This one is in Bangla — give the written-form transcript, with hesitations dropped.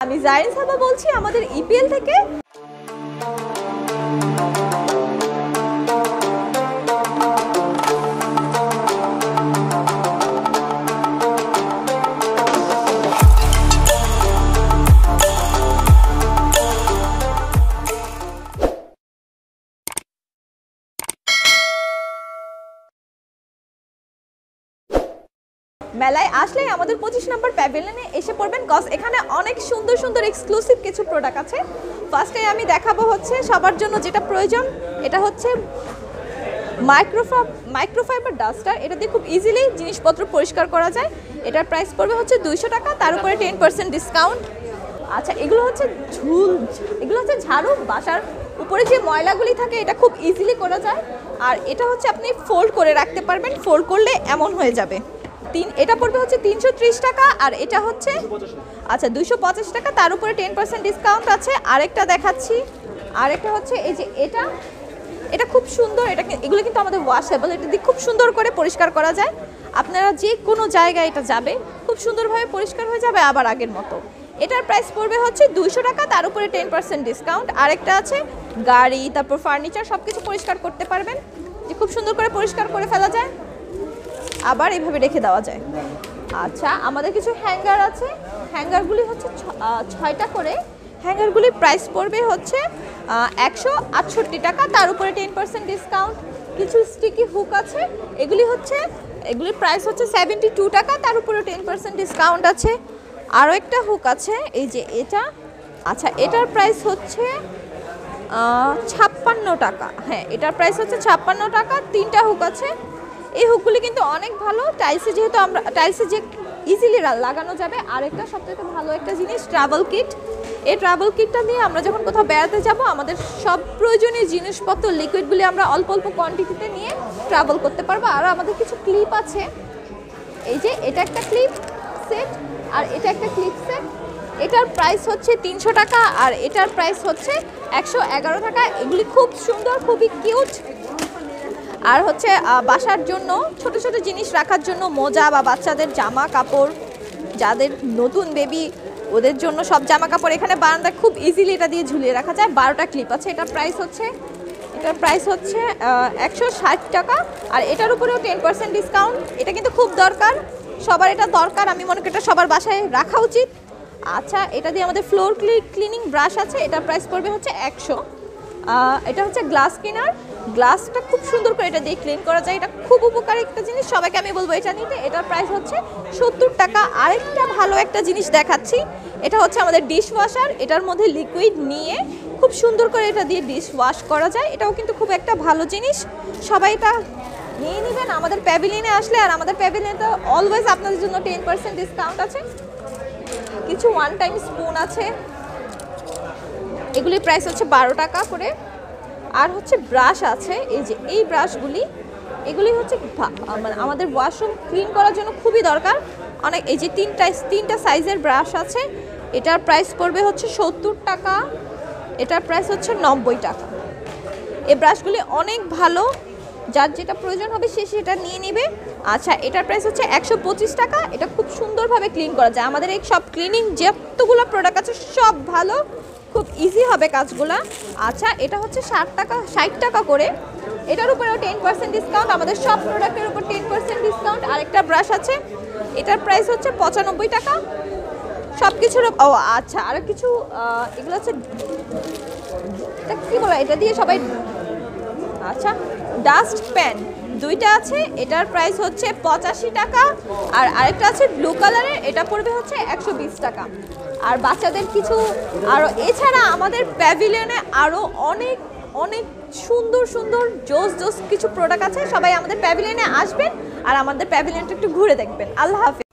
আমি জাইরিন সাবা বলছি আমাদের ইপিএল থেকে। মেলায় আসলে আমাদের 25 নম্বর প্যাভিলিয়নে এসে পড়বেন, কজ এখানে অনেক সুন্দর সুন্দর এক্সক্লুসিভ কিছু প্রোডাক্ট আছে। ফার্স্টে আমি দেখাবো হচ্ছে সবার জন্য যেটা প্রয়োজন, এটা হচ্ছে মাইক্রোফাইবার ডাস্টার। এটা দিয়ে খুব ইজিলি জিনিসপত্র পরিষ্কার করা যায়। এটার প্রাইস পড়বে হচ্ছে 200 টাকা, তার উপরে 10% ডিসকাউন্ট। আচ্ছা, এগুলো হচ্ছে এগুলো হচ্ছে ঝাড়ু। বাসার উপরে যে ময়লাগুলি থাকে এটা খুব ইজিলি করা যায়। আর এটা হচ্ছে আপনি ফোল্ড করে রাখতে পারবেন, ফোল্ড করলে এমন হয়ে যাবে। এটা পড়বে হচ্ছে 330 টাকা, আর এটা হচ্ছে আচ্ছা 250 টাকা, তার উপরে 10% ডিসকাউন্ট আছে। আরেকটা দেখাচ্ছি, আরেকটা হচ্ছে এই যে এটা খুব সুন্দর। এগুলো কিন্তু আমাদের ওয়াশেবল, এটা দিয়ে খুব সুন্দর করে পরিষ্কার করা যায়। আপনারা যে কোনো জায়গায় এটা যাবে খুব সুন্দরভাবে পরিষ্কার হয়ে যাবে আবার আগের মতো। এটার প্রাইস পড়বে হচ্ছে 200 টাকা, তার উপরে 10% ডিসকাউন্ট। আরেকটা আছে গাড়ি, তারপর ফার্নিচার সব কিছু পরিষ্কার করতে পারবেন, যে খুব সুন্দর করে পরিষ্কার করে ফেলা যায়, আবার এইভাবে রেখে দেওয়া যায়। আচ্ছা, আমাদের কিছু হ্যাঙ্গার আছে। হ্যাঙ্গারগুলি হচ্ছে 6টা করে। হ্যাঙ্গারগুলির প্রাইস পড়বে হচ্ছে 168 টাকা, তার উপরে 10% ডিসকাউন্ট। কিছু স্টিকি হুক আছে, এগুলির প্রাইস হচ্ছে 72 টাকা, তার উপরে 10% ডিসকাউন্ট আছে। আরও একটা হুক আছে, এই যে এটা। আচ্ছা, এটার প্রাইস হচ্ছে 56 টাকা। হ্যাঁ, এটার প্রাইস হচ্ছে 56 টাকা। 3টা হুক আছে। এই হুকগুলি কিন্তু অনেক ভালো টাইলসে, যেহেতু আমরা টাইলসে যে ইজিলি লাগানো যাবে। আরেকটা সবথেকে ভালো একটা জিনিস ট্রাভেল কিট। এই ট্রাভেল কিটটা দিয়ে আমরা যখন কোথাও বেড়াতে যাব, আমাদের সব প্রয়োজনীয় জিনিসপত্র লিকুইডগুলি আমরা অল্প অল্প কোয়ান্টিটিতে নিয়ে ট্রাভেল করতে পারবো। আর আমাদের কিছু ক্লিপ আছে, এই যে এটা একটা ক্লিপ সেট, আর এটা একটা ক্লিপ সেট। এটার প্রাইস হচ্ছে 300 টাকা, আর এটার প্রাইস হচ্ছে 111 টাকা। এগুলি খুব সুন্দর, খুবই কিউট। আর হচ্ছে বাসার জন্য ছোট ছোট জিনিস রাখার জন্য মোজা বা বাচ্চাদের জামা কাপড়, যাদের নতুন বেবি ওদের জন্য সব জামা কাপড় এখানে বারান্দায় খুব ইজিলি এটা দিয়ে ঝুলিয়ে রাখা যায়। 12টা ক্লিপ আছে। এটার প্রাইস হচ্ছে 160 টাকা, আর এটার উপরেও 10% ডিসকাউন্ট। এটা কিন্তু খুব দরকার, সবার এটা দরকার। আমি মনে করি এটা সবার বাসায় রাখা উচিত। আচ্ছা, এটা দিয়ে আমাদের ফ্লোর ক্লিনিং ব্রাশ আছে। এটার প্রাইস পড়বে হচ্ছে 100। এটা হচ্ছে গ্লাস ক্লিনার। গ্লাসটা খুব সুন্দর করে এটা দিয়ে ক্লিন করা যায়। এটা খুব উপকারী একটা জিনিস, সবাইকে আমি বলবো এটা নিতে। এটার প্রাইস হচ্ছে 70 টাকা। আরেকটা ভালো একটা জিনিস দেখাচ্ছি, এটা হচ্ছে আমাদের ডিশ ওয়াশার। এটার মধ্যে লিকুইড নিয়ে খুব সুন্দর করে এটা দিয়ে ডিশ ওয়াশ করা যায়। এটাও কিন্তু খুব একটা ভালো জিনিস, সবাই এটা নিয়ে নেবেন আমাদের প্যাভিলিয়নে আসলে। আর আমাদের প্যাভিলিয়নে অলওয়েজ আপনাদের জন্য 10% ডিসকাউন্ট আছে। কিছু ওয়ান টাইম স্পুন আছে, এগুলির প্রাইস হচ্ছে 12 টাকা করে। আর হচ্ছে ব্রাশ আছে, এই যে এই ব্রাশগুলি, এগুলি হচ্ছে মানে আমাদের ওয়াশরুম ক্লিন করার জন্য খুবই দরকার। অনেক এই যে তিনটা সাইজের ব্রাশ আছে। এটার প্রাইস পড়বে হচ্ছে 70 টাকা, এটার প্রাইস হচ্ছে 90 টাকা। এই ব্রাশগুলি অনেক ভালো, যার যেটা প্রয়োজন হবে সে সেটা নিয়ে নেবে। আচ্ছা, এটার প্রাইস হচ্ছে 125 টাকা। এটা খুব সুন্দরভাবে ক্লিন করা যায়। আমাদের এই সব ক্লিনিং যতগুলো প্রোডাক্ট আছে সব ভালো, খুব ইজি হবে কাজগুলা। আচ্ছা, এটা হচ্ছে 60 টাকা করে। এটার উপরেও 10% ডিসকাউন্ট। আমাদের সব প্রোডাক্টের উপর 10% ডিসকাউন্ট। আরেকটা ব্রাশ আছে, এটার প্রাইস হচ্ছে 95 টাকা। সব কিছুর আচ্ছা, আর কিছু এগুলো হচ্ছে, এটা কী বলে, এটা দিয়ে সবাই, আচ্ছা ডাস্ট প্যান 2টা আছে। এটার প্রাইস হচ্ছে 85 টাকা। আর আরেকটা আছে ব্লু কালারের, এটা পড়বে হচ্ছে 120 টাকা। আর বাচ্চাদের কিছু আরও, এছাড়া আমাদের প্যাভিলিয়নে আরও অনেক অনেক সুন্দর সুন্দর জোস কিছু প্রোডাক্ট আছে। সবাই আমাদের প্যাভিলিয়নে আসবেন আর আমাদের প্যাভিলিয়নটা একটু ঘুরে দেখবেন। আল্লাহ হাফেজ।